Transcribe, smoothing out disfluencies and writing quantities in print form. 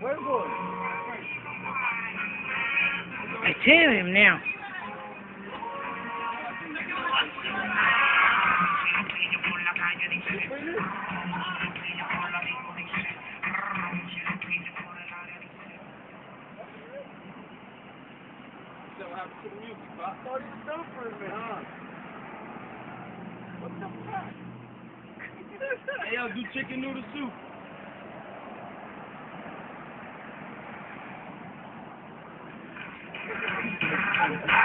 I tell him now. So what happened to the music, Bob? I thought he was done for a minute, huh? What the fuck? Hey, yo, do chicken noodle soup.